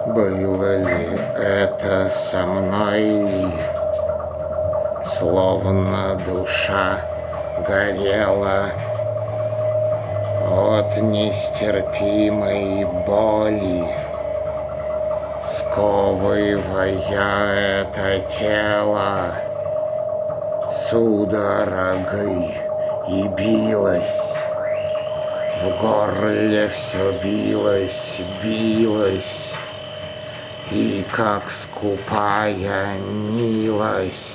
Было ли это со мной ли? Словно душа горела от нестерпимой боли, сковывая это тело судорогой, и билось. В горле все билось, и как скупая милость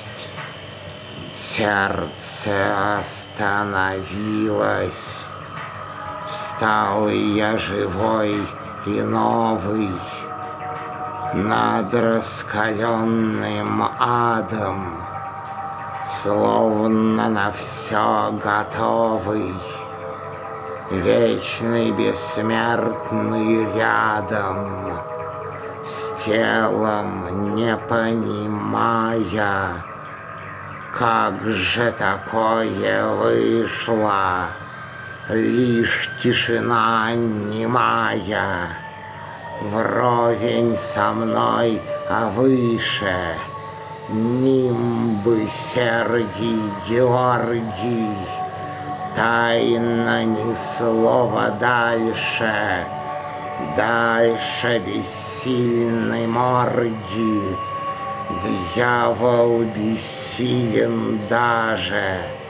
сердце остановилось. Встал я живой и новый над раскаленным адом, словно на все готовый, вечный бессмертный рядом, с телом не понимая, как же такое вышло, лишь тишина немая, вровень со мной, а выше нимбы Сергий Георгий, тайна ни слова дальше бессильной морги, дьявол бессилен даже